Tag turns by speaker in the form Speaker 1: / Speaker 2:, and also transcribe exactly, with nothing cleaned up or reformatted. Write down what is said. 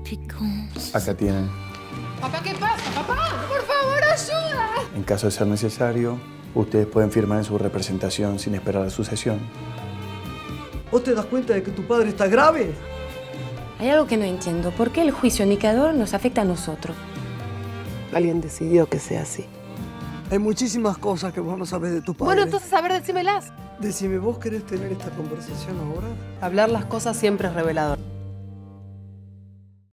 Speaker 1: Acá tienen.
Speaker 2: Papá, ¿qué pasa? Papá, por favor, ayuda.
Speaker 1: En caso de ser necesario, ustedes pueden firmar en su representación sin esperar a su sesión.
Speaker 3: ¿Vos te das cuenta de que tu padre está grave?
Speaker 4: Hay algo que no entiendo. ¿Por qué el juicio unificador nos afecta a nosotros?
Speaker 5: Alguien decidió que sea así.
Speaker 3: Hay muchísimas cosas que vos no sabés de tu padre.
Speaker 2: Bueno, entonces, a ver, decímelas.
Speaker 3: Decime, ¿vos querés tener esta conversación ahora?
Speaker 5: Hablar las cosas siempre es revelador.